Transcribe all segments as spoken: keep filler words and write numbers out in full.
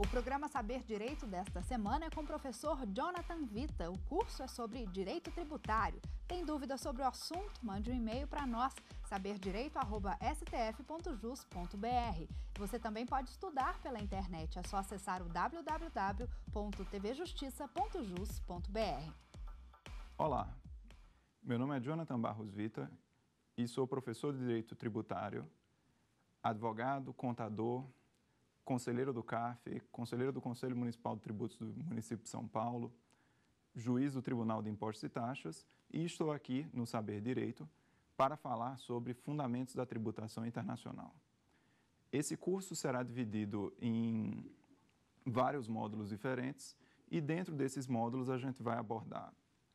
O programa Saber Direito desta semana é com o professor Jonathan Vita. O curso é sobre direito tributário. Tem dúvida sobre o assunto? Mande um e-mail para nós, saber direito arroba s t f ponto jus ponto b r. Você também pode estudar pela internet, é só acessar o w w w ponto t v justiça ponto jus ponto b r. Olá, meu nome é Jonathan Barros Vita e sou professor de Direito Tributário, advogado, contador, conselheiro do C A F, conselheiro do Conselho Municipal de Tributos do município de São Paulo, juiz do Tribunal de Impostos e Taxas e estou aqui no Saber Direito para falar sobre fundamentos da tributação internacional. Esse curso será dividido em vários módulos diferentes e dentro desses módulos a gente vai abordar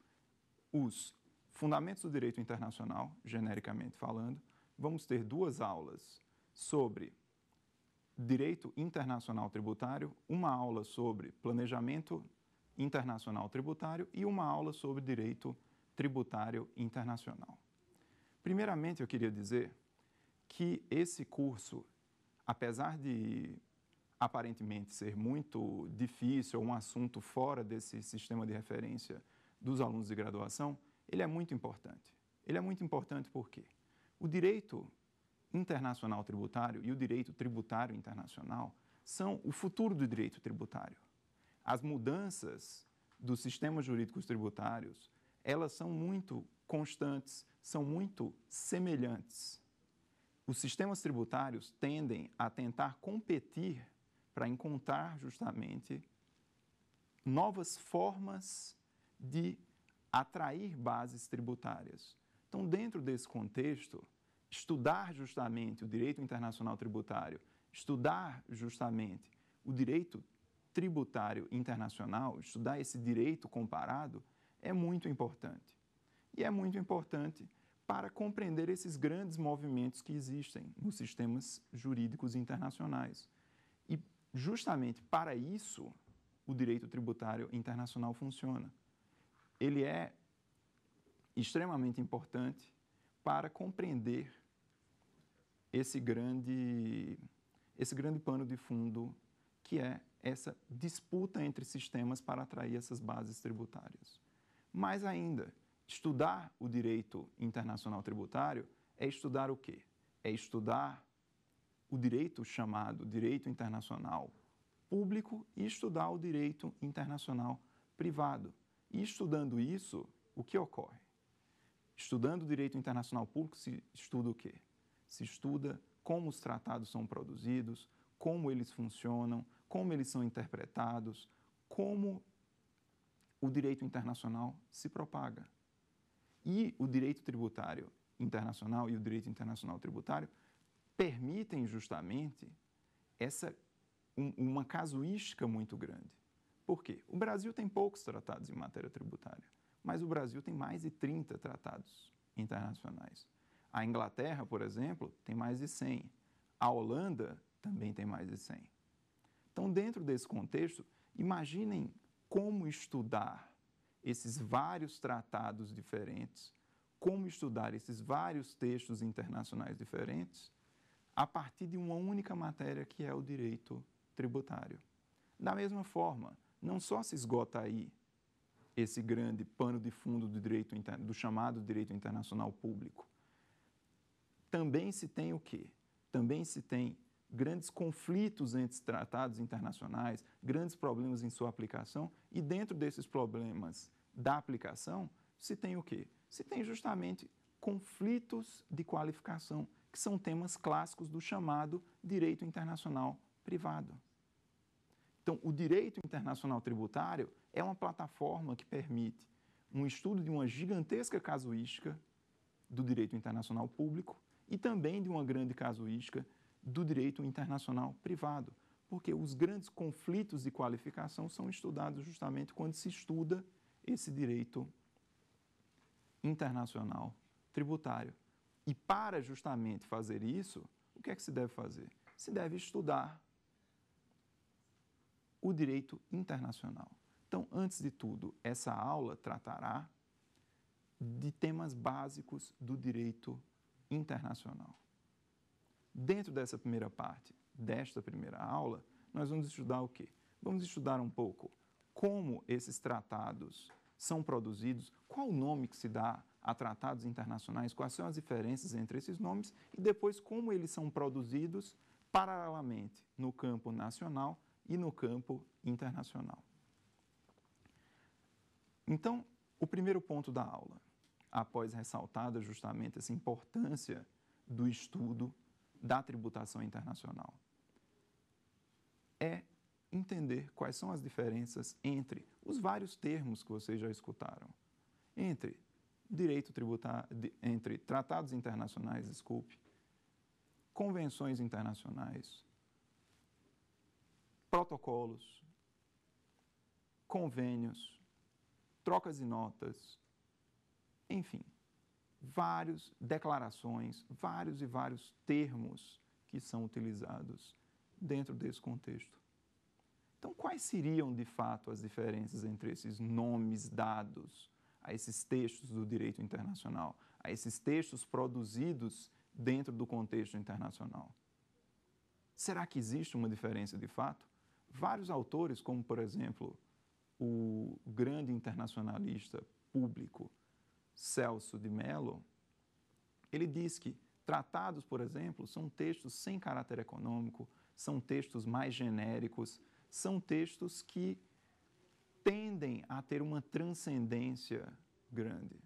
os fundamentos do direito internacional, genericamente falando. Vamos ter duas aulas sobre direito internacional tributário, uma aula sobre planejamento internacional tributário e uma aula sobre direito tributário internacional. Primeiramente, eu queria dizer que esse curso, apesar de aparentemente ser muito difícil, um assunto fora desse sistema de referência dos alunos de graduação, ele é muito importante. Ele é muito importante porque o direito internacional tributário e o direito tributário internacional são o futuro do direito tributário. As mudanças dos sistemas jurídicos tributários, elas são muito constantes, são muito semelhantes. Os sistemas tributários tendem a tentar competir para encontrar justamente novas formas de atrair bases tributárias. Então, dentro desse contexto, estudar justamente o direito internacional tributário, estudar justamente o direito tributário internacional, estudar esse direito comparado, é muito importante. E é muito importante para compreender esses grandes movimentos que existem nos sistemas jurídicos internacionais. E justamente para isso, o direito tributário internacional funciona. Ele é extremamente importante para compreender esse grande, esse grande pano de fundo que é essa disputa entre sistemas para atrair essas bases tributárias. Mais ainda, estudar o direito internacional tributário é estudar o quê? É estudar o direito chamado direito internacional público e estudar o direito internacional privado. E estudando isso, o que ocorre? Estudando o direito internacional público, se estuda o quê? Se estuda como os tratados são produzidos, como eles funcionam, como eles são interpretados, como o direito internacional se propaga. E o direito tributário internacional e o direito internacional tributário permitem justamente essa, um, uma casuística muito grande. Por quê? O Brasil tem poucos tratados em matéria tributária, mas o Brasil tem mais de trinta tratados internacionais. A Inglaterra, por exemplo, tem mais de cem. A Holanda também tem mais de cem. Então, dentro desse contexto, imaginem como estudar esses vários tratados diferentes, como estudar esses vários textos internacionais diferentes a partir de uma única matéria que é o direito tributário. Da mesma forma, não só se esgota aí esse grande pano de fundo do, direito, do chamado direito internacional público. Também se tem o quê? Também se tem grandes conflitos entre tratados internacionais, grandes problemas em sua aplicação, e dentro desses problemas da aplicação, se tem o quê? Se tem justamente conflitos de qualificação, que são temas clássicos do chamado direito internacional privado. Então, o direito internacional tributário é uma plataforma que permite um estudo de uma gigantesca casuística do direito internacional público e também de uma grande casuística do direito internacional privado, porque os grandes conflitos de qualificação são estudados justamente quando se estuda esse direito internacional tributário. E para justamente fazer isso, o que é que se deve fazer? Se deve estudar o direito internacional. Então, antes de tudo, essa aula tratará de temas básicos do direito internacional. Dentro dessa primeira parte, desta primeira aula, nós vamos estudar o quê? vamos estudar um pouco como esses tratados são produzidos, qual o nome que se dá a tratados internacionais, quais são as diferenças entre esses nomes e depois como eles são produzidos paralelamente no campo nacional e no campo internacional. Então, o primeiro ponto da aula, após ressaltada justamente essa importância do estudo da tributação internacional, é entender quais são as diferenças entre os vários termos que vocês já escutaram, entre direito tributário, entre tratados internacionais, desculpe, convenções internacionais, protocolos, convênios, trocas de notas, enfim, várias declarações, vários e vários termos que são utilizados dentro desse contexto. Então, quais seriam, de fato, as diferenças entre esses nomes dados a esses textos do direito internacional, a esses textos produzidos dentro do contexto internacional? Será que existe uma diferença de fato? Vários autores, como, por exemplo, o grande internacionalista público Celso de Mello, ele diz que tratados, por exemplo, são textos sem caráter econômico, são textos mais genéricos, são textos que tendem a ter uma transcendência grande.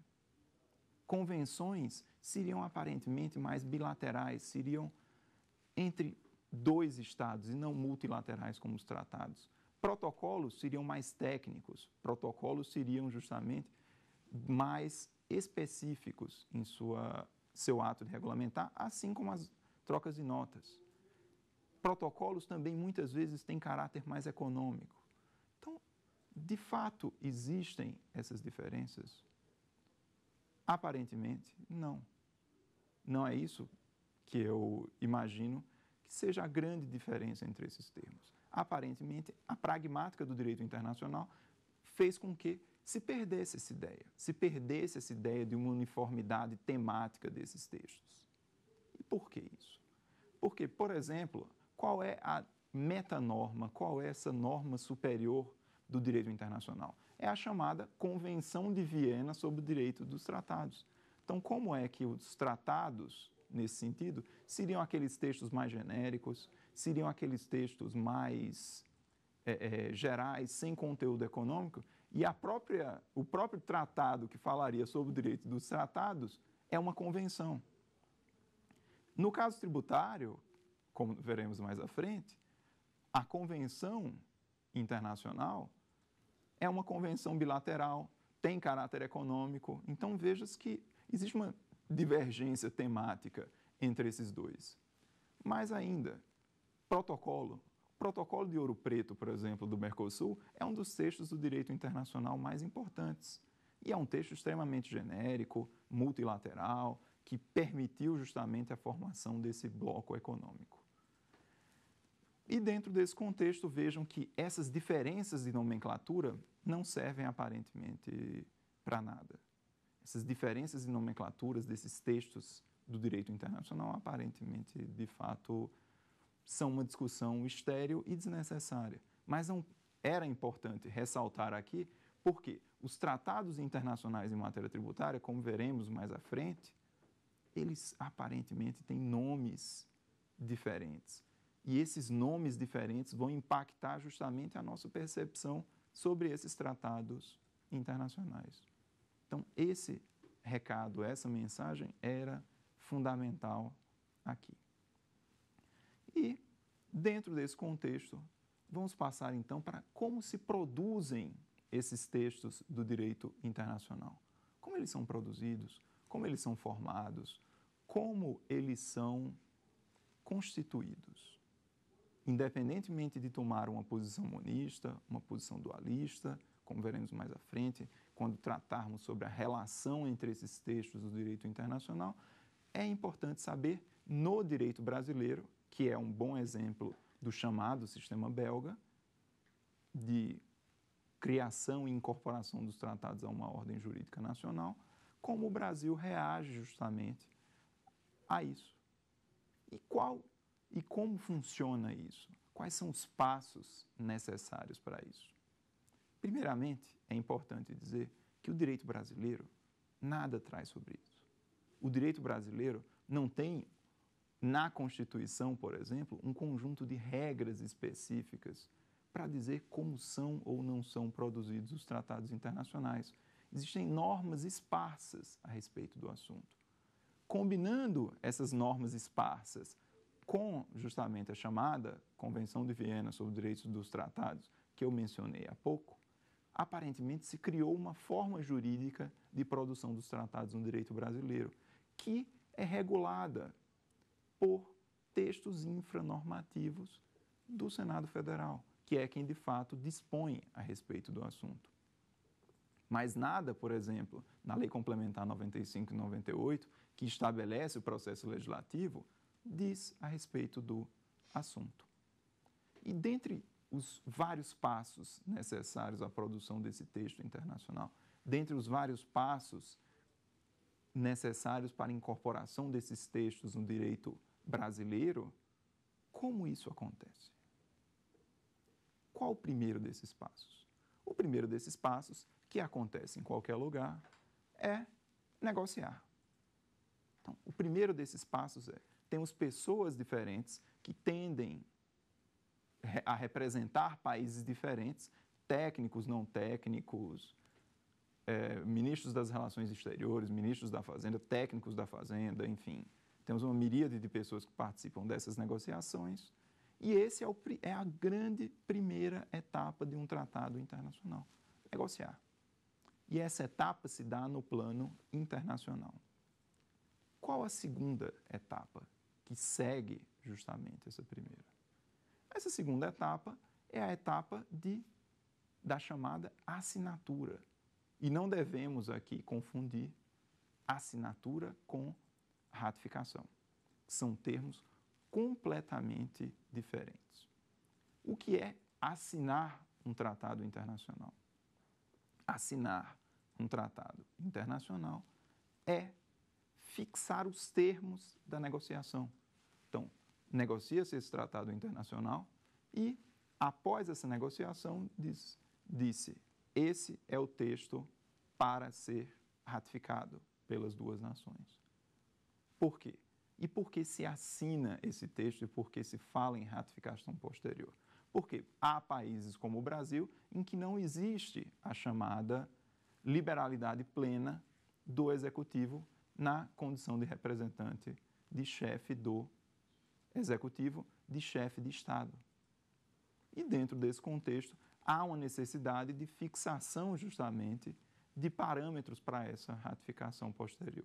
Convenções seriam aparentemente mais bilaterais, seriam entre dois estados e não multilaterais como os tratados. Protocolos seriam mais técnicos, protocolos seriam justamente mais específicos em sua, seu ato de regulamentar, assim como as trocas de notas. Protocolos também muitas vezes têm caráter mais econômico. Então, de fato, existem essas diferenças? Aparentemente, não. Não é isso que eu imagino que seja a grande diferença entre esses termos. Aparentemente, a pragmática do direito internacional fez com que se perdesse essa ideia, se perdesse essa ideia de uma uniformidade temática desses textos. E por que isso? Porque, por exemplo, qual é a metanorma, qual é essa norma superior do direito internacional? É a chamada Convenção de Viena sobre o Direito dos Tratados. Então, como é que os tratados, nesse sentido, seriam aqueles textos mais genéricos, seriam aqueles textos mais é, é, gerais, sem conteúdo econômico, e a própria, o próprio tratado que falaria sobre o direito dos tratados é uma convenção. No caso tributário, como veremos mais à frente, a convenção internacional é uma convenção bilateral, tem caráter econômico, então veja-se que existe uma divergência temática entre esses dois. Mais ainda, protocolo. O protocolo de Ouro Preto, por exemplo, do Mercosul, é um dos textos do direito internacional mais importantes. E é um texto extremamente genérico, multilateral, que permitiu justamente a formação desse bloco econômico. E dentro desse contexto, vejam que essas diferenças de nomenclatura não servem aparentemente para nada. Essas diferenças de nomenclaturas desses textos do direito internacional, aparentemente, de fato, são uma discussão estéril e desnecessária. Mas não era importante ressaltar aqui, porque os tratados internacionais em matéria tributária, como veremos mais à frente, eles aparentemente têm nomes diferentes. E esses nomes diferentes vão impactar justamente a nossa percepção sobre esses tratados internacionais. Então, esse recado, essa mensagem era fundamental aqui. E, dentro desse contexto, vamos passar então para como se produzem esses textos do direito internacional. Como eles são produzidos, como eles são formados, como eles são constituídos. Independentemente de tomar uma posição monista, uma posição dualista, como veremos mais à frente, quando tratarmos sobre a relação entre esses textos do direito internacional, é importante saber, no direito brasileiro, que é um bom exemplo do chamado sistema belga, de criação e incorporação dos tratados a uma ordem jurídica nacional, como o Brasil reage justamente a isso. E qual e como funciona isso? Quais são os passos necessários para isso? Primeiramente, é importante dizer que o direito brasileiro nada traz sobre isso. O direito brasileiro não tem, na Constituição, por exemplo, um conjunto de regras específicas para dizer como são ou não são produzidos os tratados internacionais. Existem normas esparsas a respeito do assunto. Combinando essas normas esparsas com justamente a chamada Convenção de Viena sobre os Direitos dos Tratados, que eu mencionei há pouco, aparentemente se criou uma forma jurídica de produção dos tratados no direito brasileiro, que é regulada por textos infranormativos do Senado Federal, que é quem de fato dispõe a respeito do assunto. Mas nada, por exemplo, na Lei Complementar noventa e cinco e noventa e oito, que estabelece o processo legislativo, diz a respeito do assunto. E dentre os vários passos necessários à produção desse texto internacional, dentre os vários passos necessários para a incorporação desses textos no direito brasileiro, como isso acontece? Qual o primeiro desses passos? O primeiro desses passos, que acontece em qualquer lugar, é negociar. Então, o primeiro desses passos é, temos pessoas diferentes que tendem a representar países diferentes, técnicos, não técnicos, é, ministros das relações exteriores, ministros da Fazenda, técnicos da Fazenda, enfim. Temos uma miríade de pessoas que participam dessas negociações e esse é, o, é a grande primeira etapa de um tratado internacional, negociar. E essa etapa se dá no plano internacional. Qual a segunda etapa que segue justamente essa primeira? Essa segunda etapa é a etapa de, da chamada assinatura. E não devemos aqui confundir assinatura com ratificação. São termos completamente diferentes. O que é assinar um tratado internacional? Assinar um tratado internacional é fixar os termos da negociação. Então, negocia-se esse tratado internacional e, após essa negociação, diz, disse, esse é o texto para ser ratificado pelas duas nações. Por quê? E por que se assina esse texto e por que se fala em ratificação posterior? Porque há países como o Brasil em que não existe a chamada liberalidade plena do executivo na condição de representante, de chefe do executivo, de chefe de Estado. E dentro desse contexto, há uma necessidade de fixação justamente de parâmetros para essa ratificação posterior.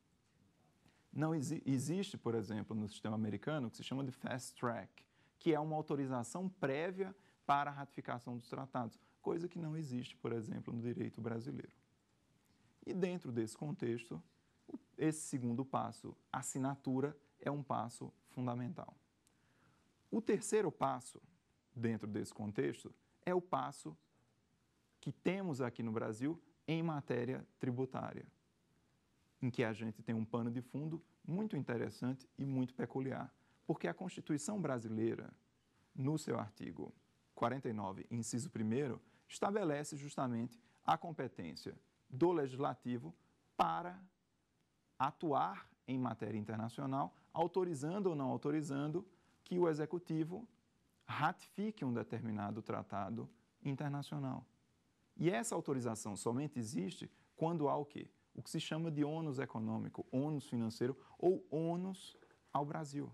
Não exi- existe, por exemplo, no sistema americano, o que se chama de fast track, que é uma autorização prévia para a ratificação dos tratados, coisa que não existe, por exemplo, no direito brasileiro. E dentro desse contexto, esse segundo passo, assinatura, é um passo fundamental. O terceiro passo, dentro desse contexto, é o passo que temos aqui no Brasil em matéria tributária, em que a gente tem um pano de fundo muito interessante e muito peculiar, porque a Constituição brasileira, no seu artigo quarenta e nove, inciso primeiro, estabelece justamente a competência do Legislativo para atuar em matéria internacional, autorizando ou não autorizando que o Executivo ratifique um determinado tratado internacional. E essa autorização somente existe quando há o quê? O que se chama de ônus econômico, ônus financeiro ou ônus ao Brasil.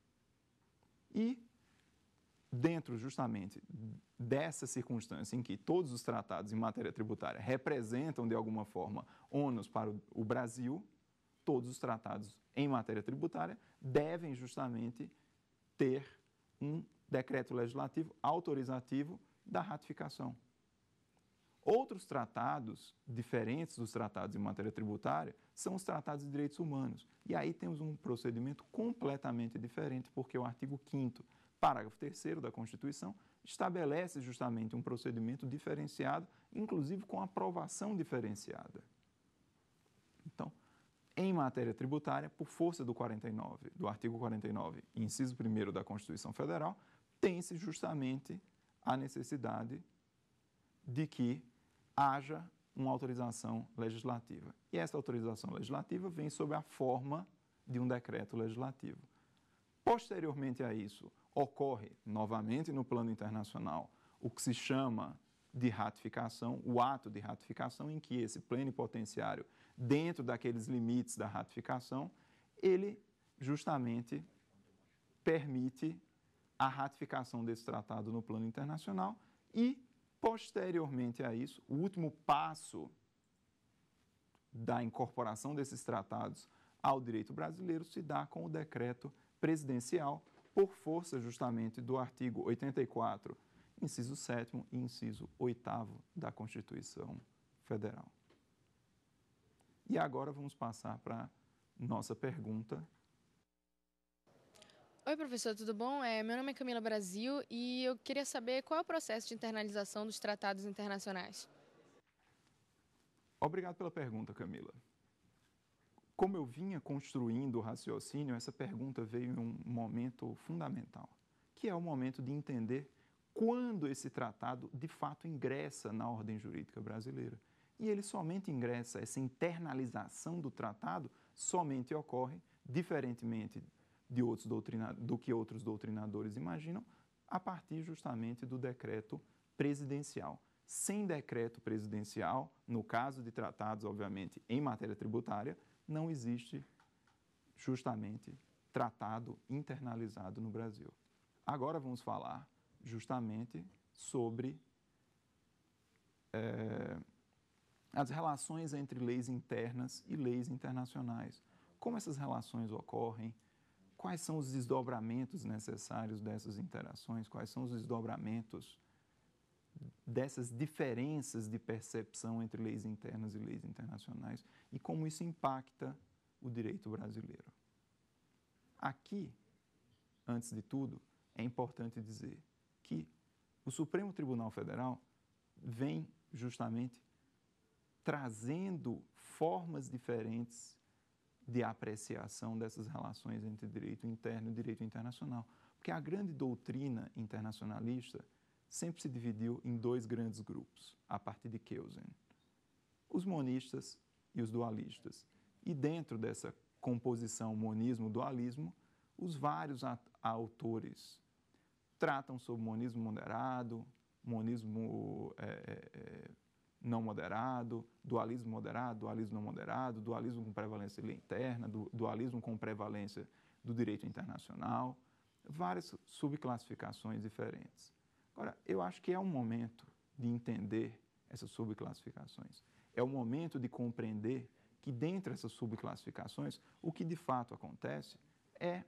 E dentro justamente dessa circunstância em que todos os tratados em matéria tributária representam de alguma forma ônus para o Brasil, todos os tratados em matéria tributária devem justamente ter um decreto legislativo autorizativo da ratificação. Outros tratados, diferentes dos tratados em matéria tributária, são os tratados de direitos humanos. E aí temos um procedimento completamente diferente, porque o artigo quinto, parágrafo terceiro da Constituição, estabelece justamente um procedimento diferenciado, inclusive com aprovação diferenciada. Então, em matéria tributária, por força do quarenta e nove, do artigo quarenta e nove, inciso primeiro da Constituição Federal, tem-se justamente a necessidade de que haja uma autorização legislativa. E essa autorização legislativa vem sob a forma de um decreto legislativo. Posteriormente a isso, ocorre, novamente no plano internacional, o que se chama de ratificação, o ato de ratificação, em que esse plenipotenciário, dentro daqueles limites da ratificação, ele justamente permite a ratificação desse tratado no plano internacional e, posteriormente a isso, o último passo da incorporação desses tratados ao direito brasileiro se dá com o decreto presidencial, por força justamente do artigo oitenta e quatro, inciso sétimo e inciso oitavo da Constituição Federal. E agora vamos passar para a nossa pergunta. Oi, professor, tudo bom? É, meu nome é Camila Brasil e eu queria saber qual é o processo de internalização dos tratados internacionais. Obrigado pela pergunta, Camila. Como eu vinha construindo o raciocínio, essa pergunta veio em um momento fundamental, que é o momento de entender quando esse tratado, de fato, ingressa na ordem jurídica brasileira. E ele somente ingressa, essa internalização do tratado somente ocorre, diferentemente de outros doutrina, do que outros doutrinadores imaginam, a partir justamente do decreto presidencial. Sem decreto presidencial, no caso de tratados, obviamente, em matéria tributária, não existe justamente tratado internalizado no Brasil. Agora vamos falar justamente sobre é, as relações entre leis internas e leis internacionais. Como essas relações ocorrem, quais são os desdobramentos necessários dessas interações, quais são os desdobramentos dessas diferenças de percepção entre leis internas e leis internacionais e como isso impacta o direito brasileiro. Aqui, antes de tudo, é importante dizer que o Supremo Tribunal Federal vem justamente trazendo formas diferentes de apreciação dessas relações entre direito interno e direito internacional, porque a grande doutrina internacionalista sempre se dividiu em dois grandes grupos, a partir de Kelsen, os monistas e os dualistas. E dentro dessa composição monismo-dualismo, os vários autores tratam sobre monismo moderado, monismo é, é, não moderado, dualismo moderado, dualismo não moderado, dualismo com prevalência interna, dualismo com prevalência do direito internacional, várias subclassificações diferentes. Agora, eu acho que é um momento de entender essas subclassificações. É o momento de compreender que, dentre essas subclassificações, o que de fato acontece é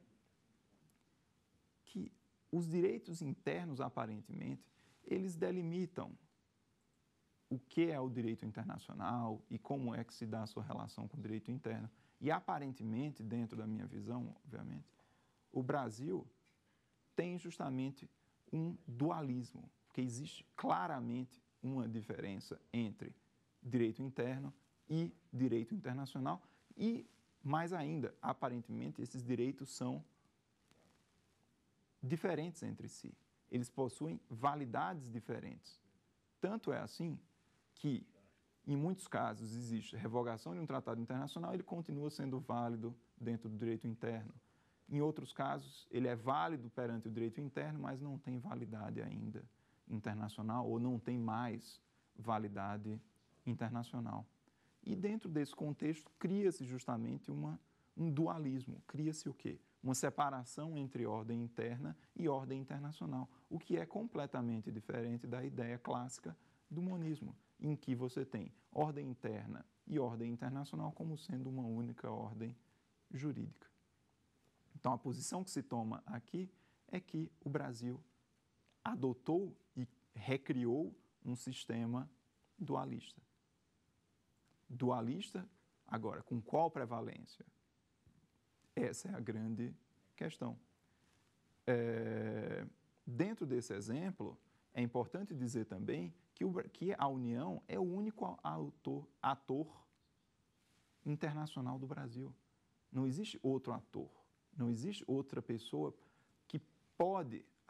que os direitos internos, aparentemente, eles delimitam o que é o direito internacional e como é que se dá a sua relação com o direito interno. E, aparentemente, dentro da minha visão, obviamente, o Brasil tem justamente um dualismo, porque existe claramente uma diferença entre direito interno e direito internacional e, mais ainda, aparentemente, esses direitos são diferentes entre si. Eles possuem validades diferentes. Tanto é assim que, em muitos casos, existe revogação de um tratado internacional e ele continua sendo válido dentro do direito interno. Em outros casos, ele é válido perante o direito interno, mas não tem validade ainda internacional ou não tem mais validade internacional. E dentro desse contexto, cria-se justamente uma, um dualismo. Cria-se o quê? Uma separação entre ordem interna e ordem internacional, o que é completamente diferente da ideia clássica do monismo, em que você tem ordem interna e ordem internacional como sendo uma única ordem jurídica. Então, a posição que se toma aqui é que o Brasil adotou e recriou um sistema dualista. Dualista, agora, com qual prevalência? Essa é a grande questão. É, dentro desse exemplo, é importante dizer também que, o, que a União é o único autor, ator internacional do Brasil. Não existe outro ator. Não existe outra pessoa que pode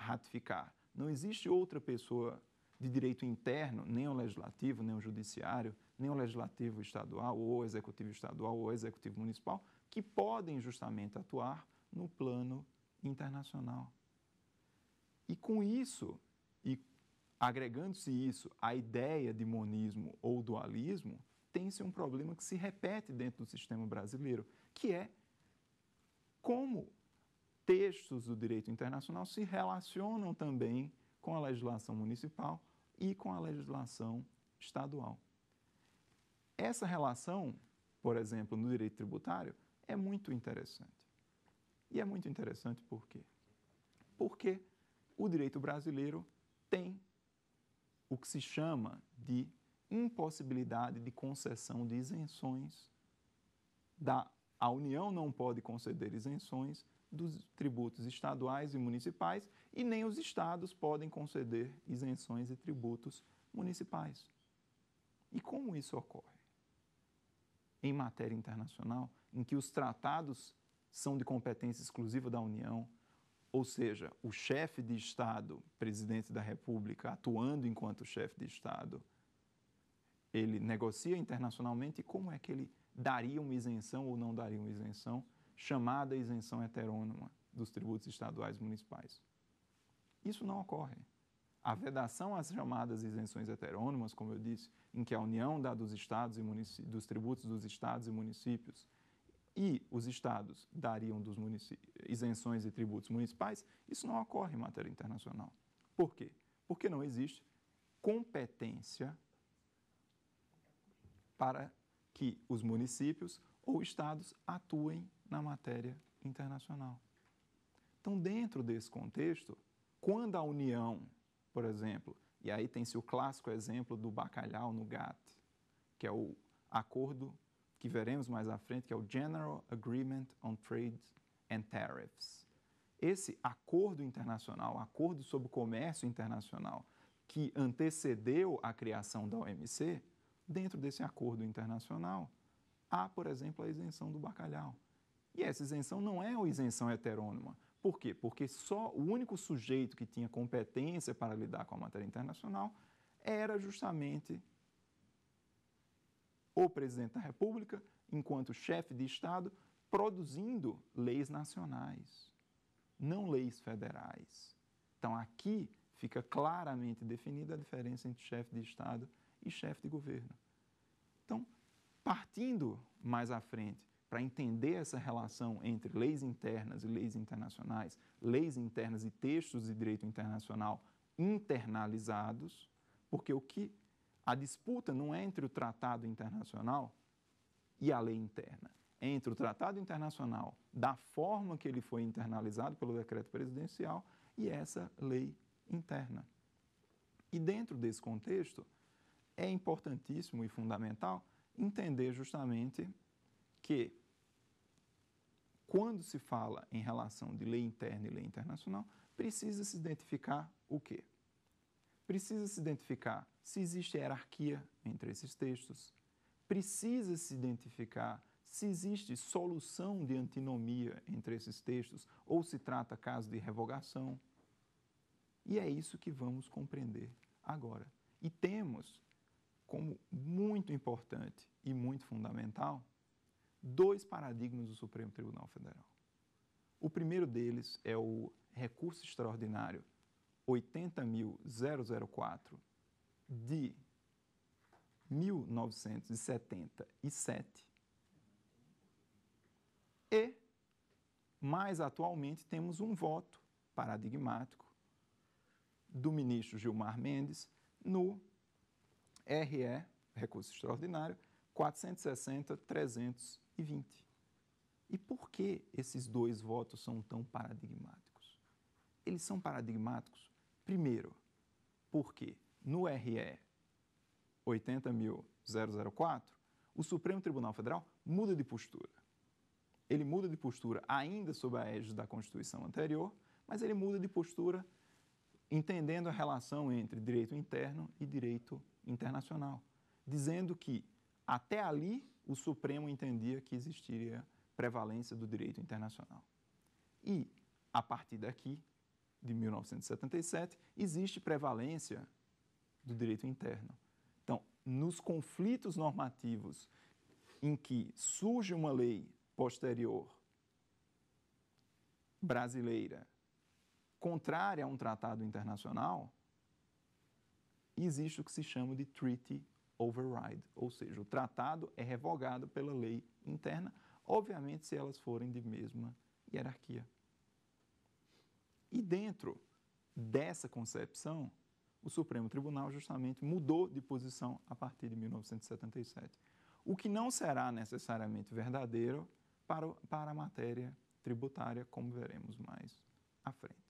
ratificar. Não existe outra pessoa de direito interno, nem o legislativo, nem o judiciário, nem o legislativo estadual, ou o executivo estadual, ou o executivo municipal, que podem justamente atuar no plano internacional. E com isso, e agregando-se isso à ideia de monismo ou dualismo, tem-se um problema que se repete dentro do sistema brasileiro, que é como textos do direito internacional se relacionam também com a legislação municipal e com a legislação estadual. Essa relação, por exemplo, no direito tributário, é muito interessante. E é muito interessante por quê? Porque o direito brasileiro tem o que se chama de impossibilidade de concessão de isenções. Da, a União não pode conceder isenções dos tributos estaduais e municipais e nem os estados podem conceder isenções de tributos municipais. E como isso ocorre? Em matéria internacional, em que os tratados são de competência exclusiva da União, ou seja, o chefe de Estado, presidente da República, atuando enquanto chefe de Estado, ele negocia internacionalmente e como é que ele daria uma isenção ou não daria uma isenção, chamada isenção heterônoma dos tributos estaduais e municipais. Isso não ocorre. A vedação às chamadas isenções heterônomas, como eu disse, em que a União dá dos estados e municípios, dos tributos dos estados e municípios, e os estados dariam dos isenções e tributos municipais, isso não ocorre em matéria internacional. Por quê? Porque não existe competência para que os municípios ou estados atuem na matéria internacional. Então, dentro desse contexto, quando a União, por exemplo, e aí tem-se o clássico exemplo do bacalhau no GATT, que é o acordo que veremos mais à frente, que é o General Agreement on Trade and Tariffs. Esse acordo internacional, acordo sobre o comércio internacional, que antecedeu a criação da O M C, dentro desse acordo internacional, há, por exemplo, a isenção do bacalhau. E essa isenção não é uma isenção heterônoma. Por quê? Porque só o único sujeito que tinha competência para lidar com a matéria internacional era justamente o presidente da República, enquanto chefe de Estado, produzindo leis nacionais, não leis federais. Então, aqui fica claramente definida a diferença entre chefe de Estado e chefe de governo. Então, partindo mais à frente, para entender essa relação entre leis internas e leis internacionais, leis internas e textos de direito internacional internalizados, porque o que a disputa não é entre o tratado internacional e a lei interna, é entre o tratado internacional, da forma que ele foi internalizado pelo decreto presidencial, e essa lei interna. E dentro desse contexto, é importantíssimo e fundamental entender justamente que, quando se fala em relação de lei interna e lei internacional, precisa se identificar o quê? Precisa se identificar se existe hierarquia entre esses textos, precisa se identificar se existe solução de antinomia entre esses textos ou se trata caso de revogação. E é isso que vamos compreender agora. E temos, como muito importante e muito fundamental, dois paradigmas do Supremo Tribunal Federal. O primeiro deles é o recurso extraordinário oitenta mil zero zero quatro de mil novecentos e setenta e sete e, mais atualmente, temos um voto paradigmático do ministro Gilmar Mendes no R E, recurso extraordinário, quatrocentos e sessenta ponto trezentos e vinte. E por que esses dois votos são tão paradigmáticos? Eles são paradigmáticos, primeiro, porque no R E oitenta mil zero zero quatro, o Supremo Tribunal Federal muda de postura. Ele muda de postura ainda sob a égide da Constituição anterior, mas ele muda de postura entendendo a relação entre direito interno e direito internacional, dizendo que até ali o Supremo entendia que existiria prevalência do direito internacional. E, a partir daqui, de mil novecentos e setenta e sete, existe prevalência do direito interno. Então, nos conflitos normativos em que surge uma lei posterior brasileira contrária a um tratado internacional, existe o que se chama de treaty override, ou seja, o tratado é revogado pela lei interna, obviamente se elas forem de mesma hierarquia. E dentro dessa concepção, o Supremo Tribunal justamente mudou de posição a partir de mil novecentos e setenta e sete, o que não será necessariamente verdadeiro para, para a matéria tributária, como veremos mais à frente.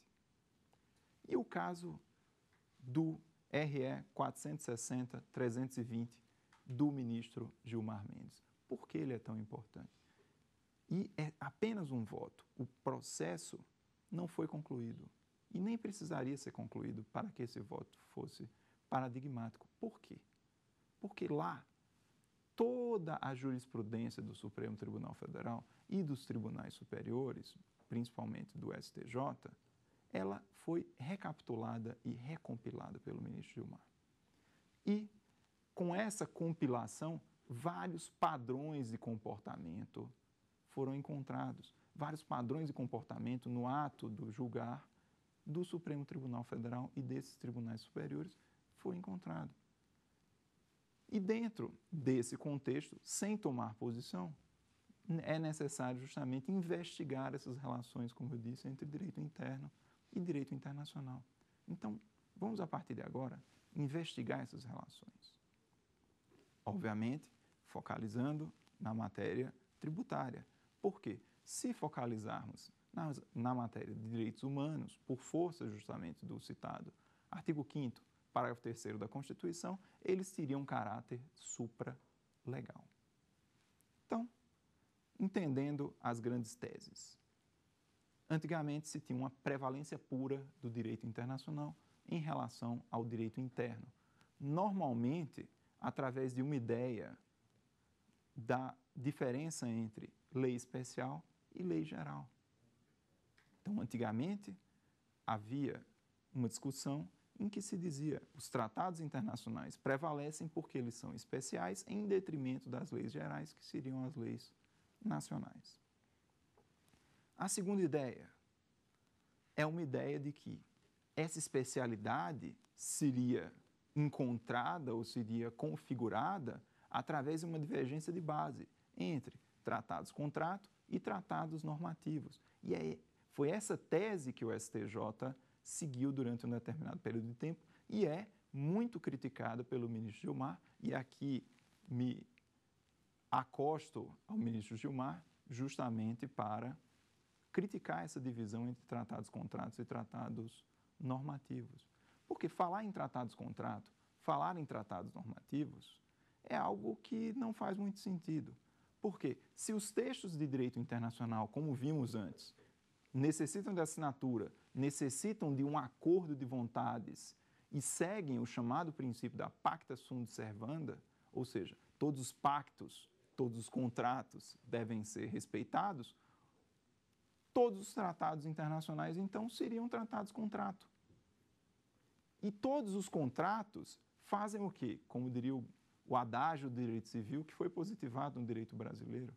E o caso do R E quatrocentos e sessenta, trezentos e vinte do ministro Gilmar Mendes. Por que ele é tão importante? E é apenas um voto. O processo não foi concluído e nem precisaria ser concluído para que esse voto fosse paradigmático. Por quê? Porque lá toda a jurisprudência do Supremo Tribunal Federal e dos tribunais superiores, principalmente do S T J, ela foi recapitulada e recompilada pelo ministro Gilmar. E, com essa compilação, vários padrões de comportamento foram encontrados. Vários padrões de comportamento no ato do julgar do Supremo Tribunal Federal e desses tribunais superiores foi encontrado. E dentro desse contexto, sem tomar posição, é necessário justamente investigar essas relações, como eu disse, entre direito interno e direito internacional. Então, vamos a partir de agora investigar essas relações. Obviamente, focalizando na matéria tributária. Por quê? Se focalizarmos na, na matéria de direitos humanos, por força justamente do citado artigo quinto, parágrafo terceiro da Constituição, eles teriam caráter supralegal. Então, entendendo as grandes teses. Antigamente se tinha uma prevalência pura do direito internacional em relação ao direito interno. Normalmente, através de uma ideia da diferença entre lei especial e lei geral. Então, antigamente, havia uma discussão em que se dizia que os tratados internacionais prevalecem porque eles são especiais em detrimento das leis gerais, que seriam as leis nacionais. A segunda ideia é uma ideia de que essa especialidade seria encontrada ou seria configurada através de uma divergência de base entre tratados-contrato e tratados normativos. E é, foi essa tese que o S T J seguiu durante um determinado período de tempo e é muito criticada pelo ministro Gilmar, e aqui me acosto ao ministro Gilmar justamente para criticar essa divisão entre tratados-contratos e tratados normativos. Porque falar em tratados-contrato, falar em tratados normativos, é algo que não faz muito sentido. Porque se os textos de direito internacional, como vimos antes, necessitam de assinatura, necessitam de um acordo de vontades e seguem o chamado princípio da pacta sunt servanda, ou seja, todos os pactos, todos os contratos devem ser respeitados, todos os tratados internacionais, então, seriam tratados-contrato. E todos os contratos fazem o quê? Como diria o, o adágio do direito civil, que foi positivado no direito brasileiro.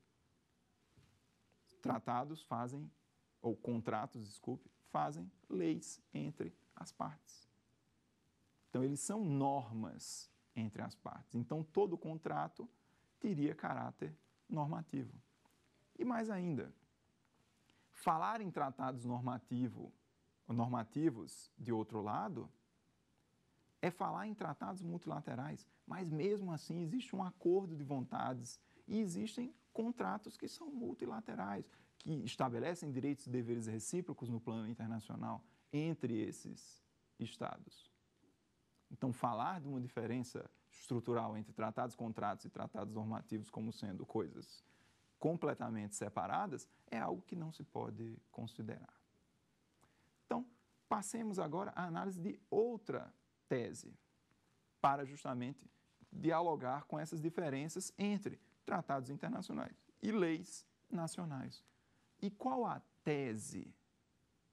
Tratados fazem, ou contratos, desculpe, fazem leis entre as partes. Então, eles são normas entre as partes. Então, todo contrato teria caráter normativo. E mais ainda, falar em tratados normativo, normativos, de outro lado, é falar em tratados multilaterais, mas mesmo assim existe um acordo de vontades e existem contratos que são multilaterais, que estabelecem direitos e deveres recíprocos no plano internacional entre esses estados. Então, falar de uma diferença estrutural entre tratados, contratos e tratados normativos como sendo coisas completamente separadas é algo que não se pode considerar. Então, passemos agora à análise de outra tese, para justamente dialogar com essas diferenças entre tratados internacionais e leis nacionais. E qual a tese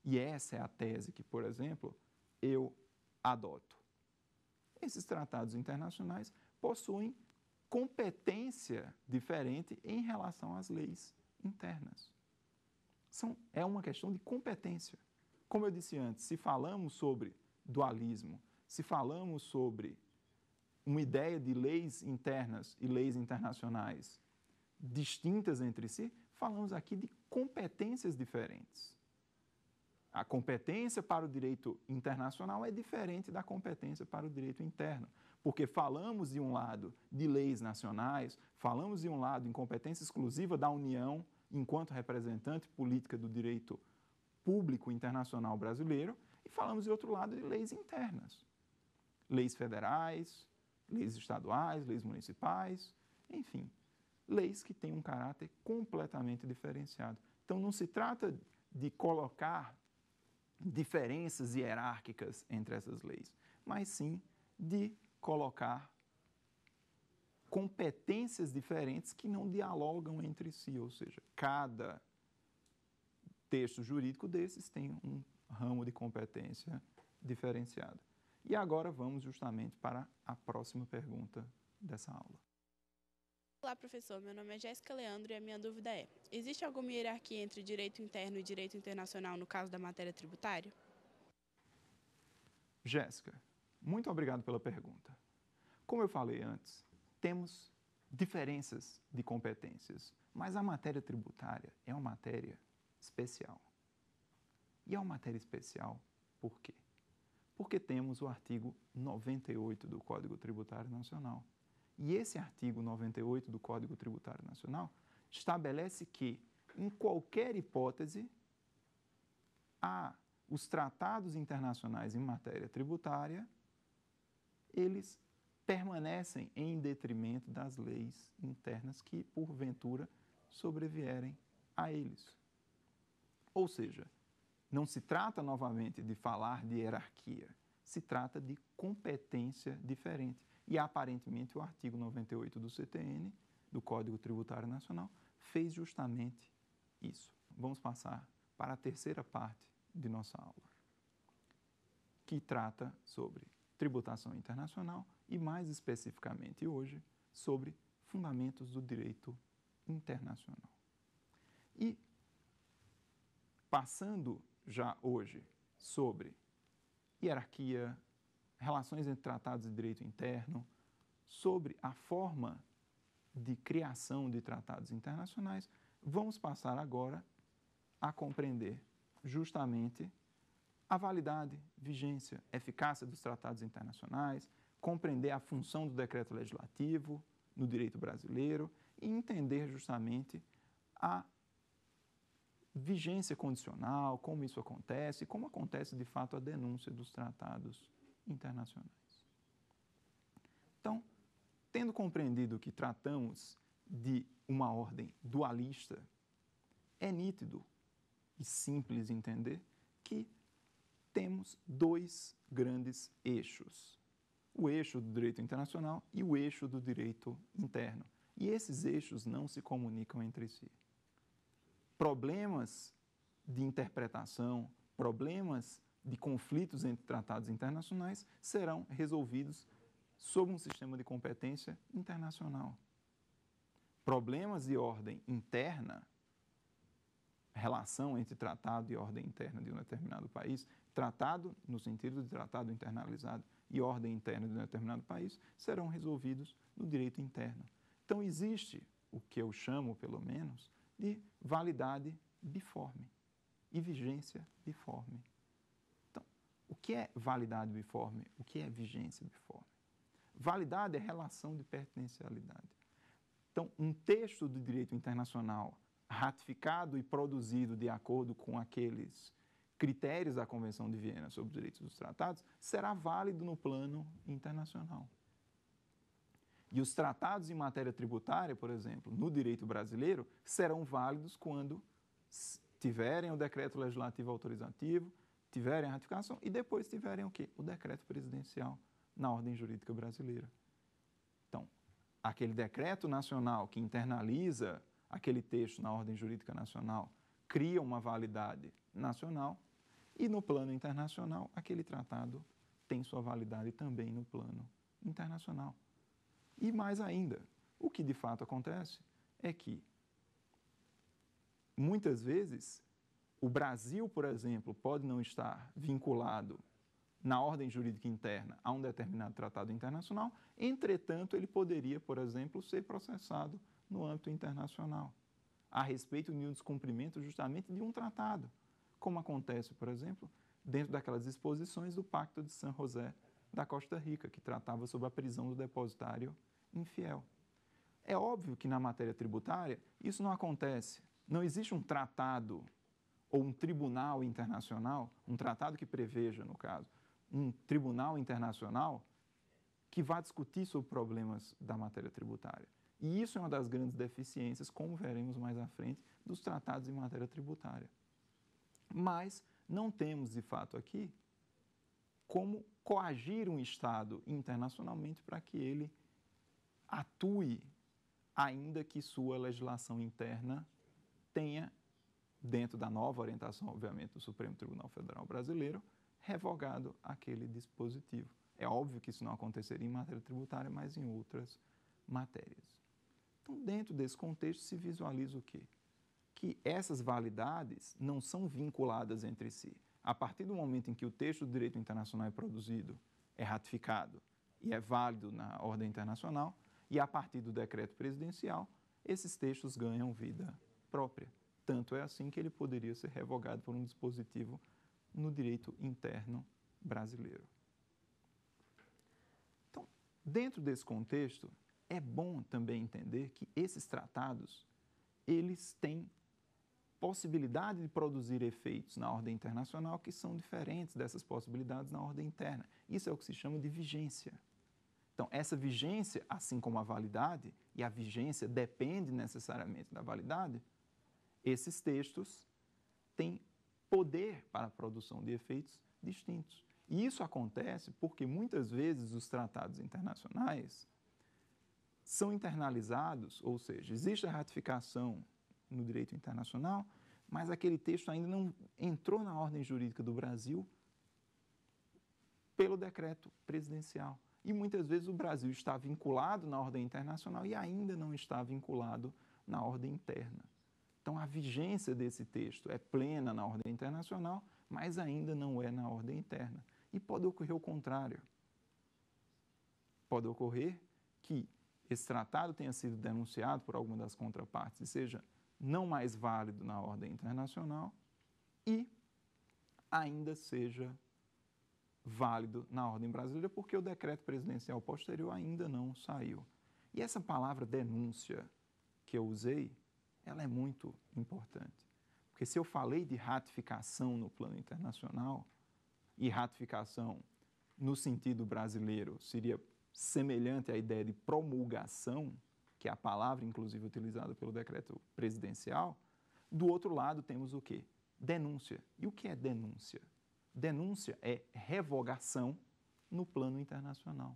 E essa é a tese que, por exemplo, eu adoto. Esses tratados internacionais possuem competência diferente em relação às leis internas. São, é uma questão de competência. Como eu disse antes, se falamos sobre dualismo, se falamos sobre uma ideia de leis internas e leis internacionais distintas entre si, falamos aqui de competências diferentes. A competência para o direito internacional é diferente da competência para o direito interno, porque falamos, de um lado, de leis nacionais, falamos, de um lado, em competência exclusiva da União, enquanto representante política do direito público internacional brasileiro, e falamos, de outro lado, de leis internas. Leis federais, leis estaduais, leis municipais, enfim, leis que têm um caráter completamente diferenciado. Então, não se trata de colocar diferenças hierárquicas entre essas leis, mas sim de colocar competências diferentes que não dialogam entre si, ou seja, cada texto jurídico desses tem um ramo de competência diferenciado. E agora vamos justamente para a próxima pergunta dessa aula. Olá, professor. Meu nome é Jéssica Leandro e a minha dúvida é: existe alguma hierarquia entre direito interno e direito internacional no caso da matéria tributária? Jéssica, muito obrigado pela pergunta. Como eu falei antes, temos diferenças de competências, mas a matéria tributária é uma matéria especial. E é uma matéria especial por quê? Porque temos o artigo noventa e oito do Código Tributário Nacional. E esse artigo noventa e oito do Código Tributário Nacional estabelece que, em qualquer hipótese, há os tratados internacionais em matéria tributária, eles permanecem em detrimento das leis internas que, porventura, sobrevierem a eles. Ou seja, não se trata novamente de falar de hierarquia, se trata de competência diferente. E, aparentemente, o artigo noventa e oito do C T N, do Código Tributário Nacional, fez justamente isso. Vamos passar para a terceira parte de nossa aula, que trata sobre tributação internacional e, mais especificamente hoje, sobre fundamentos do direito internacional. E, passando já hoje sobre hierarquia, relações entre tratados de direito interno, sobre a forma de criação de tratados internacionais, vamos passar agora a compreender justamente a validade, vigência, eficácia dos tratados internacionais, compreender a função do decreto legislativo no direito brasileiro e entender justamente a vigência condicional, como isso acontece e como acontece de fato a denúncia dos tratados internacionais. Então, tendo compreendido que tratamos de uma ordem dualista, é nítido e simples entender que temos dois grandes eixos: o eixo do direito internacional e o eixo do direito interno. E esses eixos não se comunicam entre si. Problemas de interpretação, problemas de conflitos entre tratados internacionais serão resolvidos sob um sistema de competência internacional. Problemas de ordem interna, relação entre tratado e ordem interna de um determinado país, tratado no sentido de tratado internalizado e ordem interna de um determinado país, serão resolvidos no direito interno. Então, existe o que eu chamo, pelo menos, de validade biforme e vigência biforme. Então, o que é validade biforme? O que é vigência biforme? Validade é relação de pertenencialidade. Então, um texto do direito internacional ratificado e produzido de acordo com aqueles critérios da Convenção de Viena sobre os direitos dos tratados será válido no plano internacional. E os tratados em matéria tributária, por exemplo, no direito brasileiro, serão válidos quando tiverem o decreto legislativo autorizativo, tiverem a ratificação e depois tiverem o quê? O decreto presidencial na ordem jurídica brasileira. Então, aquele decreto nacional que internaliza aquele texto na ordem jurídica nacional cria uma validade nacional E no plano internacional, aquele tratado tem sua validade também no plano internacional. E mais ainda, o que de fato acontece é que, muitas vezes, o Brasil, por exemplo, pode não estar vinculado na ordem jurídica interna a um determinado tratado internacional, entretanto, ele poderia, por exemplo, ser processado no âmbito internacional, a respeito de um descumprimento justamente de um tratado, como acontece, por exemplo, dentro daquelas disposições do Pacto de San José da Costa Rica, que tratava sobre a prisão do depositário infiel. É óbvio que na matéria tributária isso não acontece. Não existe um tratado ou um tribunal internacional, um tratado que preveja, no caso, um tribunal internacional que vá discutir sobre problemas da matéria tributária. E isso é uma das grandes deficiências, como veremos mais à frente, dos tratados em matéria tributária. Mas não temos, de fato, aqui como coagir um Estado internacionalmente para que ele atue, ainda que sua legislação interna tenha, dentro da nova orientação, obviamente, do Supremo Tribunal Federal Brasileiro, revogado aquele dispositivo. É óbvio que isso não aconteceria em matéria tributária, mas em outras matérias. Então, dentro desse contexto, se visualiza o quê? Que essas validades não são vinculadas entre si. A partir do momento em que o texto do direito internacional é produzido, é ratificado e é válido na ordem internacional, e a partir do decreto presidencial, esses textos ganham vida própria. Tanto é assim que ele poderia ser revogado por um dispositivo no direito interno brasileiro. Então, dentro desse contexto, é bom também entender que esses tratados, eles têm possibilidade de produzir efeitos na ordem internacional que são diferentes dessas possibilidades na ordem interna. Isso é o que se chama de vigência. Então, essa vigência, assim como a validade, e a vigência depende necessariamente da validade, esses textos têm poder para a produção de efeitos distintos. E isso acontece porque, muitas vezes, os tratados internacionais são internalizados, ou seja, existe a ratificação no direito internacional, mas aquele texto ainda não entrou na ordem jurídica do Brasil pelo decreto presidencial. E, muitas vezes, o Brasil está vinculado na ordem internacional e ainda não está vinculado na ordem interna. Então, a vigência desse texto é plena na ordem internacional, mas ainda não é na ordem interna. E pode ocorrer o contrário. Pode ocorrer que esse tratado tenha sido denunciado por alguma das contrapartes e seja não mais válido na ordem internacional e ainda seja válido na ordem brasileira, porque o decreto presidencial posterior ainda não saiu. E essa palavra denúncia que eu usei, ela é muito importante. Porque se eu falei de ratificação no plano internacional, e ratificação no sentido brasileiro seria semelhante à ideia de promulgação, que é a palavra, inclusive, utilizada pelo decreto presidencial, do outro lado temos o quê? Denúncia. E o que é denúncia? Denúncia é revogação no plano internacional.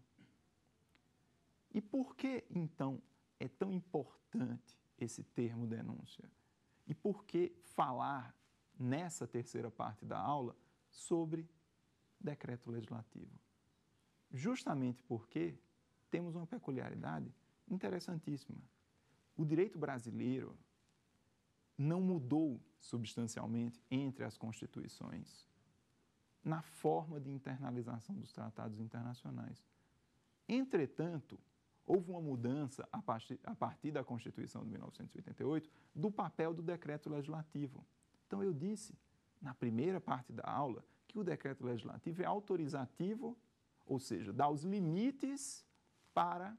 E por que, então, é tão importante esse termo denúncia? E por que falar nessa terceira parte da aula sobre decreto legislativo? Justamente porque temos uma peculiaridade interessantíssima. O direito brasileiro não mudou substancialmente entre as constituições na forma de internalização dos tratados internacionais. Entretanto, houve uma mudança a partir, a partir da Constituição de mil novecentos e oitenta e oito do papel do decreto legislativo. Então, eu disse na primeira parte da aula que o decreto legislativo é autorizativo, ou seja, dá os limites para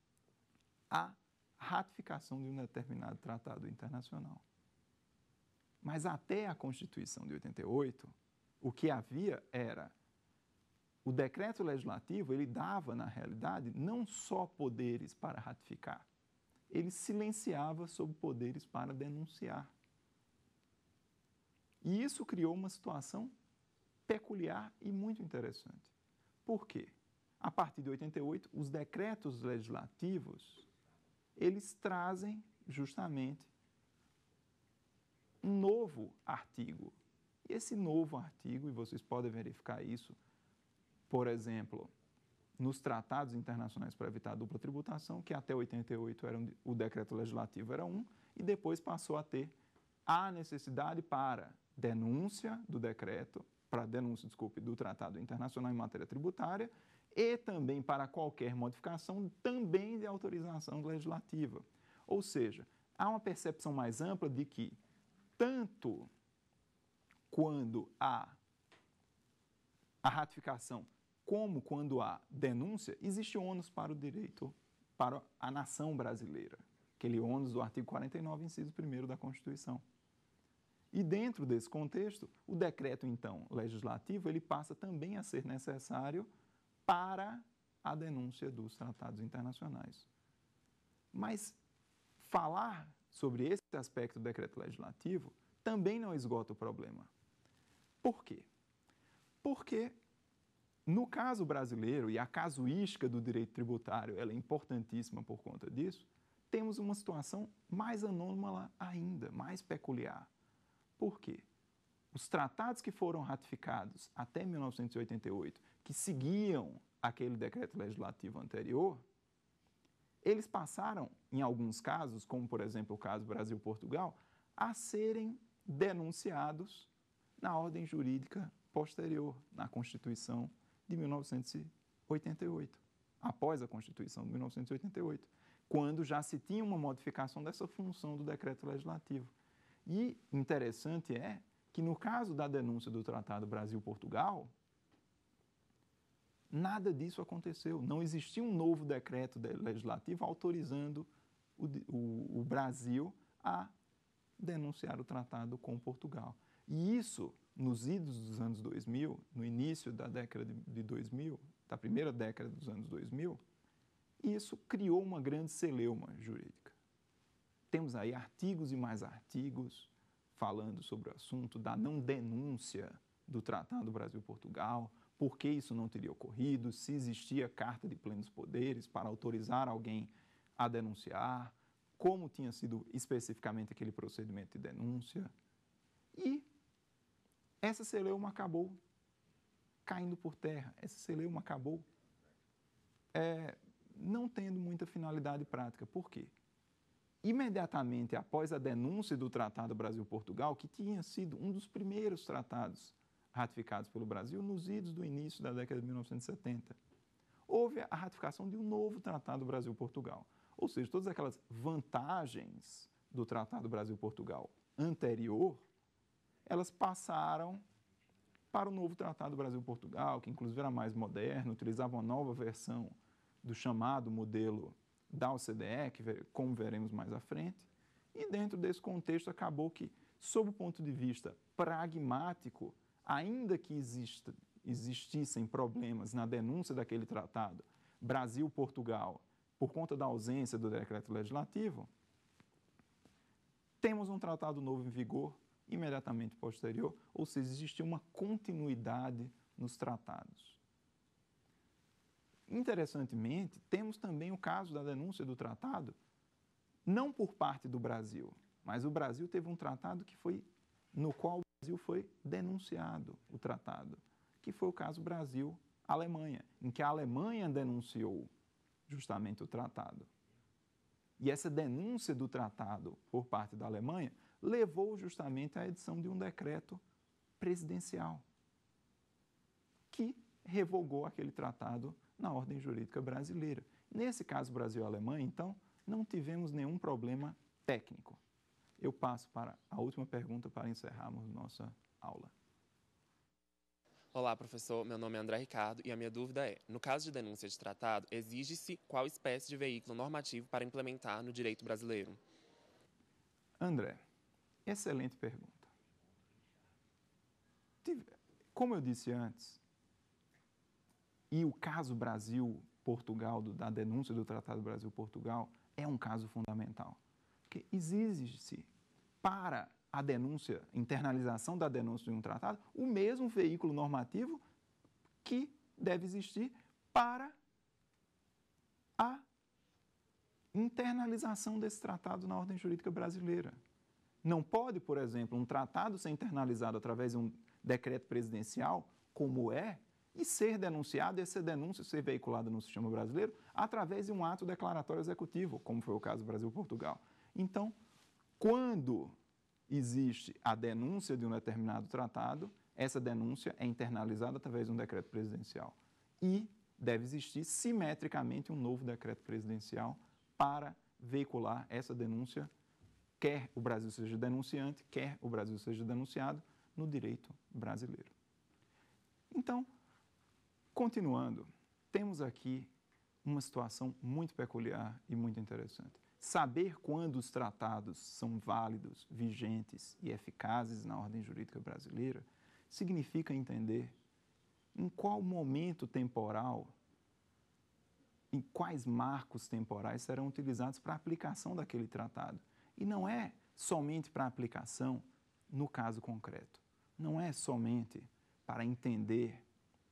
a ratificação de um determinado tratado internacional. Mas até a Constituição de oitenta e oito, o que havia era o decreto legislativo, ele dava, na realidade, não só poderes para ratificar, ele silenciava sobre poderes para denunciar. E isso criou uma situação peculiar e muito interessante. Por quê? A partir de oitenta e oito, os decretos legislativos, eles trazem justamente um novo artigo. E esse novo artigo, e vocês podem verificar isso, por exemplo, nos tratados internacionais para evitar a dupla tributação, que até oitenta e oito era um, o decreto legislativo era um, e depois passou a ter a necessidade para denúncia do decreto, para denúncia, desculpe, do Tratado Internacional em matéria tributária, e também para qualquer modificação também de autorização legislativa. Ou seja, há uma percepção mais ampla de que, tanto quando há a ratificação, como quando há denúncia, existe ônus para o direito, para a nação brasileira, aquele ônus do artigo quarenta e nove, inciso primeiro da Constituição. E dentro desse contexto, o decreto, então, legislativo, ele passa também a ser necessário para a denúncia dos tratados internacionais. Mas falar sobre esse aspecto do decreto legislativo também não esgota o problema. Por quê? Porque, no caso brasileiro, e a casuística do direito tributário ela é importantíssima por conta disso, temos uma situação mais anômala ainda, mais peculiar. Por quê? Os tratados que foram ratificados até mil novecentos e oitenta e oito, que seguiam aquele decreto legislativo anterior, eles passaram, em alguns casos, como por exemplo o caso Brasil-Portugal, a serem denunciados na ordem jurídica posterior, na Constituição de mil novecentos e oitenta e oito, após a Constituição de mil novecentos e oitenta e oito, quando já se tinha uma modificação dessa função do decreto legislativo. E interessante é que, no caso da denúncia do Tratado Brasil-Portugal, nada disso aconteceu. Não existia um novo decreto legislativo autorizando o, o, o Brasil a denunciar o tratado com Portugal. E isso, nos idos dos anos dois mil, no início da década de dois mil, da primeira década dos anos dois mil, isso criou uma grande celeuma jurídica. Temos aí artigos e mais artigos falando sobre o assunto da não denúncia do Tratado Brasil-Portugal, por que isso não teria ocorrido, se existia carta de plenos poderes para autorizar alguém a denunciar, como tinha sido especificamente aquele procedimento de denúncia. E essa celeuma acabou caindo por terra, essa celeuma acabou é, não tendo muita finalidade prática. Por quê? Imediatamente após a denúncia do Tratado Brasil-Portugal, que tinha sido um dos primeiros tratados ratificados pelo Brasil nos idos do início da década de mil novecentos e setenta, houve a ratificação de um novo Tratado Brasil-Portugal. Ou seja, todas aquelas vantagens do Tratado Brasil-Portugal anterior, elas passaram para o novo Tratado Brasil-Portugal, que inclusive era mais moderno, utilizava uma nova versão do chamado modelo da O C D E, que como veremos mais à frente, e dentro desse contexto acabou que, sob o ponto de vista pragmático, ainda que exista, existissem problemas na denúncia daquele tratado Brasil-Portugal, por conta da ausência do decreto legislativo, temos um tratado novo em vigor imediatamente posterior, ou seja, existia uma continuidade nos tratados. Interessantemente, temos também o caso da denúncia do tratado, não por parte do Brasil, mas o Brasil teve um tratado que foi, no qual o Brasil foi denunciado, o tratado, que foi o caso Brasil-Alemanha, em que a Alemanha denunciou justamente o tratado. E essa denúncia do tratado por parte da Alemanha levou justamente à edição de um decreto presidencial, que revogou aquele tratado na ordem jurídica brasileira. Nesse caso Brasil-Alemanha, então, não tivemos nenhum problema técnico. Eu passo para a última pergunta para encerrarmos nossa aula. Olá, professor. Meu nome é André Ricardo e a minha dúvida é, no caso de denúncia de tratado, exige-se qual espécie de veículo normativo para implementar no direito brasileiro? André, excelente pergunta. Como eu disse antes, e o caso Brasil-Portugal, da denúncia do Tratado Brasil-Portugal, é um caso fundamental. Porque exige-se para a denúncia, internalização da denúncia de um tratado, o mesmo veículo normativo que deve existir para a internalização desse tratado na ordem jurídica brasileira. Não pode, por exemplo, um tratado ser internalizado através de um decreto presidencial, como é, e ser denunciado, e essa denúncia ser veiculada no sistema brasileiro através de um ato declaratório executivo, como foi o caso do Brasil-Portugal. Então, quando existe a denúncia de um determinado tratado, essa denúncia é internalizada através de um decreto presidencial. E deve existir simetricamente um novo decreto presidencial para veicular essa denúncia, quer o Brasil seja denunciante, quer o Brasil seja denunciado, no direito brasileiro. Então, continuando, temos aqui uma situação muito peculiar e muito interessante. Saber quando os tratados são válidos, vigentes e eficazes na ordem jurídica brasileira significa entender em qual momento temporal, em quais marcos temporais serão utilizados para a aplicação daquele tratado. E não é somente para a aplicação no caso concreto. Não é somente para entender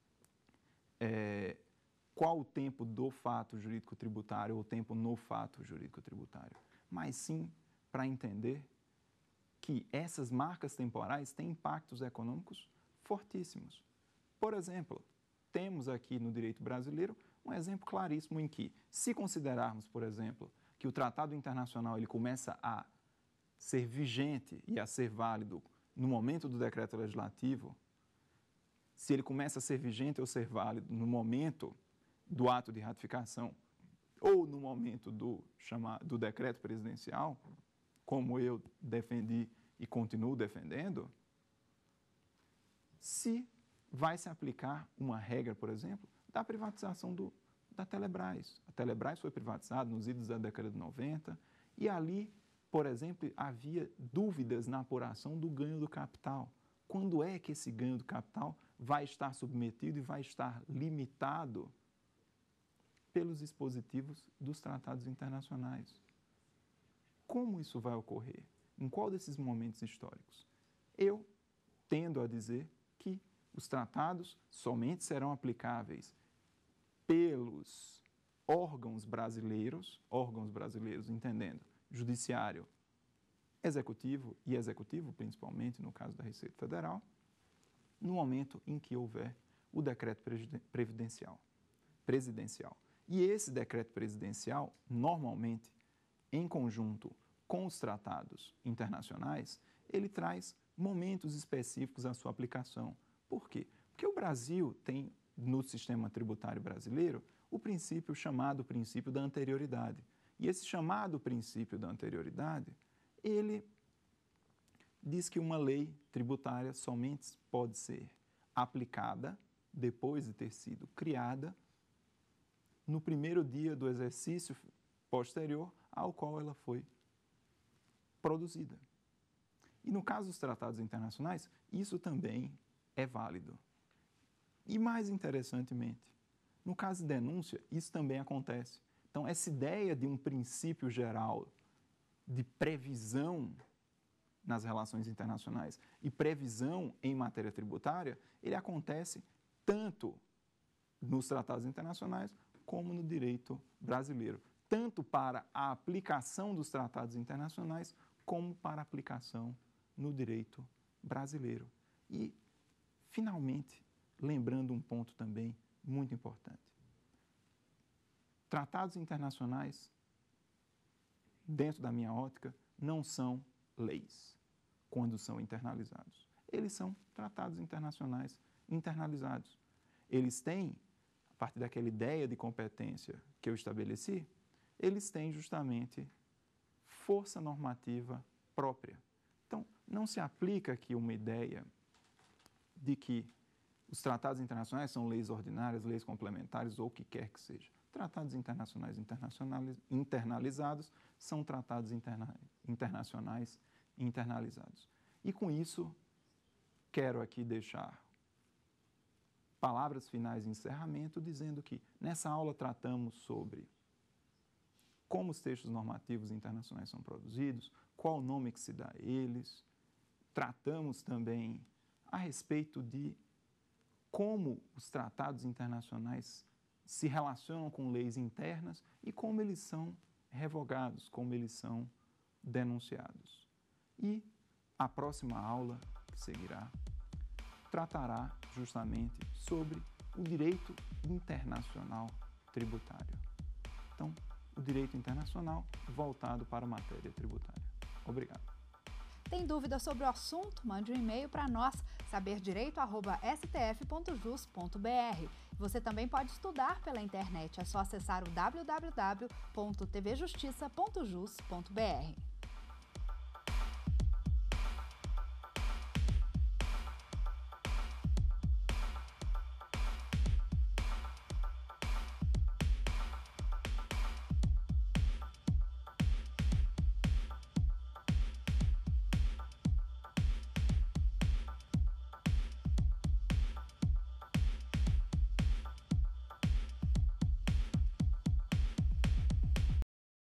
é, qual o tempo do fato jurídico-tributário ou o tempo no fato jurídico-tributário, mas sim para entender que essas marcas temporais têm impactos econômicos fortíssimos. Por exemplo, temos aqui no direito brasileiro um exemplo claríssimo em que, se considerarmos, por exemplo, que o tratado internacional ele começa a ser vigente e a ser válido no momento do decreto legislativo, se ele começa a ser vigente ou ser válido no momento do ato de ratificação ou no momento do, chama, do decreto presidencial, como eu defendi e continuo defendendo, se vai se aplicar uma regra, por exemplo, da privatização do, da Telebrás. A Telebrás foi privatizada nos idos da década de noventa e ali, por exemplo, havia dúvidas na apuração do ganho do capital. Quando é que esse ganho do capital vai estar submetido e vai estar limitado pelos dispositivos dos tratados internacionais? Como isso vai ocorrer? Em qual desses momentos históricos? Eu tendo a dizer que os tratados somente serão aplicáveis pelos órgãos brasileiros, órgãos brasileiros entendendo judiciário, executivo e executivo, principalmente no caso da Receita Federal, no momento em que houver o decreto previdencial, presidencial. E esse decreto presidencial, normalmente, em conjunto com os tratados internacionais, ele traz momentos específicos à sua aplicação. Por quê? Porque o Brasil tem, no sistema tributário brasileiro, o princípio chamado princípio da anterioridade. E esse chamado princípio da anterioridade, ele diz que uma lei tributária somente pode ser aplicada depois de ter sido criada no primeiro dia do exercício posterior ao qual ela foi produzida. E no caso dos tratados internacionais, isso também é válido. E mais interessantemente, no caso de denúncia, isso também acontece. Então, essa ideia de um princípio geral de previsão nas relações internacionais e previsão em matéria tributária, ele acontece tanto nos tratados internacionais como no direito brasileiro, tanto para a aplicação dos tratados internacionais como para a aplicação no direito brasileiro. E, finalmente, lembrando um ponto também muito importante. Tratados internacionais, dentro da minha ótica, não são leis quando são internalizados. Eles são tratados internacionais internalizados. Eles têm, a partir daquela ideia de competência que eu estabeleci, eles têm justamente força normativa própria. Então, não se aplica aqui uma ideia de que os tratados internacionais são leis ordinárias, leis complementares ou o que quer que seja. Tratados internacionais internalizados são tratados interna internacionais internalizados. E com isso, quero aqui deixar palavras finais de encerramento, dizendo que nessa aula tratamos sobre como os textos normativos internacionais são produzidos, qual o nome que se dá a eles. Tratamos também a respeito de como os tratados internacionais se relacionam com leis internas e como eles são revogados, como eles são denunciados. E a próxima aula que seguirá tratará justamente sobre o direito internacional tributário. Então, o direito internacional voltado para a matéria tributária. Obrigado. Tem dúvida sobre o assunto? Mande um e-mail para nós, saber direito arroba s t f ponto jus ponto b r. Você também pode estudar pela internet, é só acessar o w w w ponto t v justiça ponto jus ponto b r.